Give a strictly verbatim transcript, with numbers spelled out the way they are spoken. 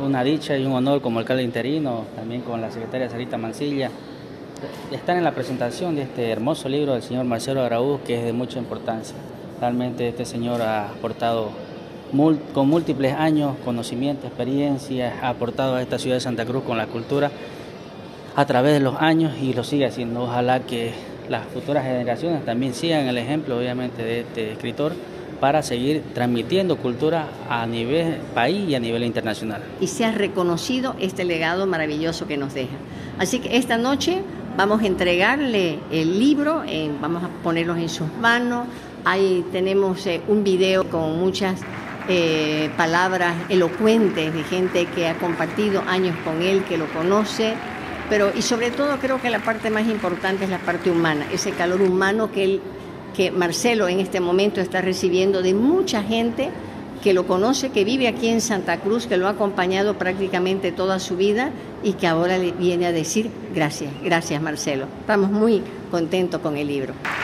una dicha y un honor como alcalde interino, también con la secretaria Sarita Mancilla, estar en la presentación de este hermoso libro del señor Marcelo Araúz, que es de mucha importancia. Realmente este señor ha aportado con múltiples años, conocimiento, experiencia, ha aportado a esta ciudad de Santa Cruz con la cultura a través de los años y lo sigue haciendo. Ojalá que las futuras generaciones también sigan el ejemplo, obviamente, de este escritor para seguir transmitiendo cultura a nivel país y a nivel internacional. Y se ha reconocido este legado maravilloso que nos deja. Así que esta noche vamos a entregarle el libro, eh, vamos a ponerlos en sus manos. Ahí tenemos eh, un video con muchas eh, palabras elocuentes de gente que ha compartido años con él, que lo conoce. Pero, y sobre todo creo que la parte más importante es la parte humana, ese calor humano que, él, que Marcelo en este momento está recibiendo de mucha gente que lo conoce, que vive aquí en Santa Cruz, que lo ha acompañado prácticamente toda su vida y que ahora le viene a decir gracias, gracias Marcelo. Estamos muy contentos con el libro.